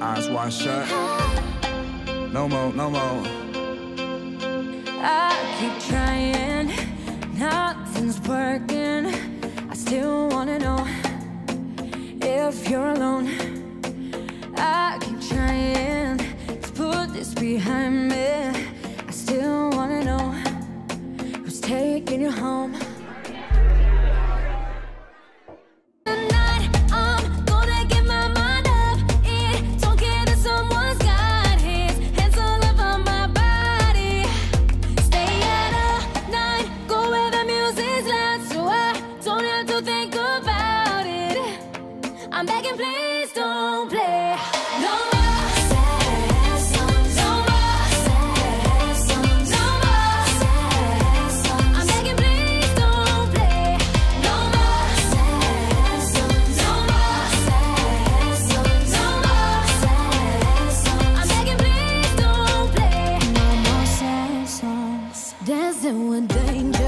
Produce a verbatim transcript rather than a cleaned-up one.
eyes wide shut. No more, no more. I keep trying, nothing's working. I still wanna know if you're alone. I keep trying to put this behind me. I still wanna know who's taking you home. I'm begging, please don't play. No more sad songs. No more sad songs. No more sad songs. I'm begging, please don't play. No more sad songs. No more sad songs. No more sad songs. I'm begging, please don't play. No more sad songs. Dancing with danger.